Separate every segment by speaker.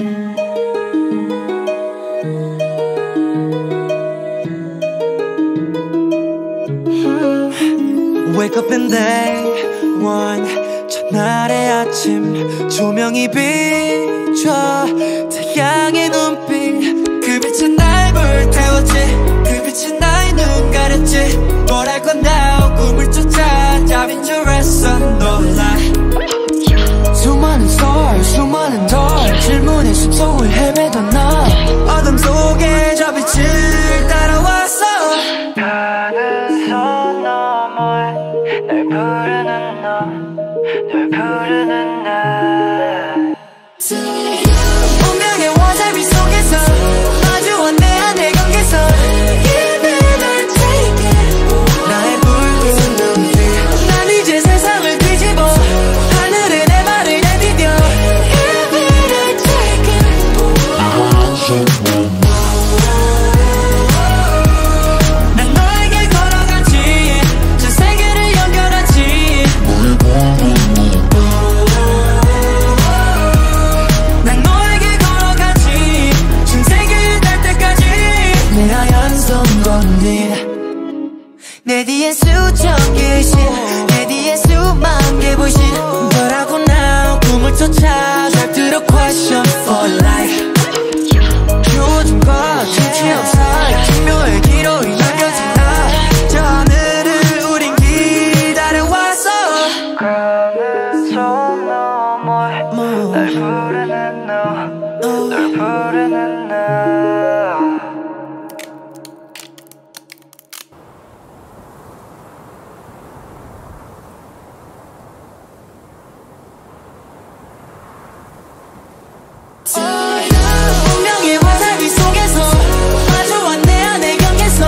Speaker 1: Wake up in day one, 첫날의 아침 조명이 비춰 태양의 눈빛 그 빛은 날 불태웠지 그 빛은 나의 눈 가렸지 뭘 할 건데 꿈을 쫓아 답인 줄 알았어 놀라 수많은 stars 수많은 dark 질문의 숲속을 헤매던 나 어둠 속에 저 빛을 따라왔어 가는 선 너머에 널 부르는 너 널 부르는 나 운명의 와사비 속에서 마주한 내 안의 경계선 Give it or take it 나의 붉은 눈빛 난 이제 세상을 뒤집어 하늘에 내 발을 내디뎌 Give it or take it 난 너에게 걸어가지 전 세계를 연결하지 난 너에게 걸어가지 전 세계를 닿을 때까지 내 하얀 손 건네 내 뒤엔 수천 개의 신 내 뒤엔 수만 개 불신 But I go now 꿈을 쫓아 잘 들어 question for life 요즘과 지치는 사이奇妙의 기로에 남겨진 나 저 하늘을 우린 기다려왔어 가는 선 너머에 날 부르는 너 널 부르는 나 운명의 와사비 속에서 마주한 내 안의 경계선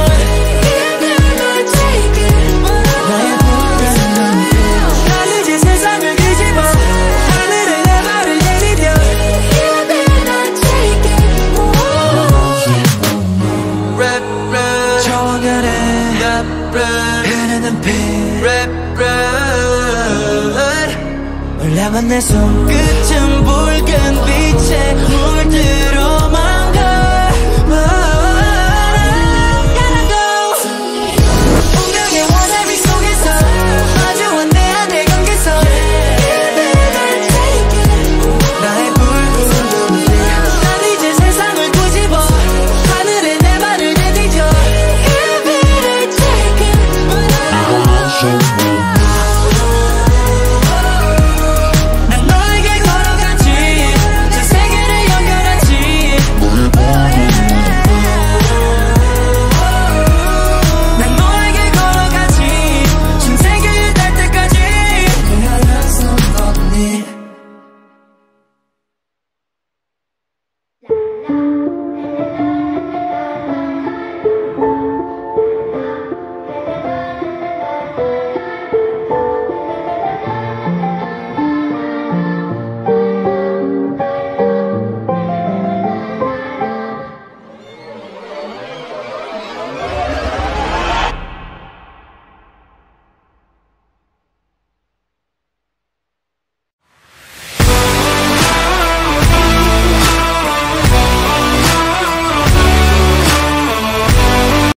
Speaker 1: 나의 붉은 눈빛 난 이제 세상을 뒤집어 하늘에 내 발을 내디뎌 Rap rap 저 하늘에 흐르는 피 Rap rap 올라만 내 손끝은 붉은 빛에 물들어 마